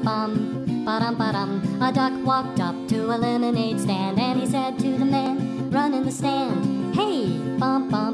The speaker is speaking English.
bum, ba-dum ba-dum. A duck walked up to a lemonade stand and he said to the man, run in the stand, hey, bum bum.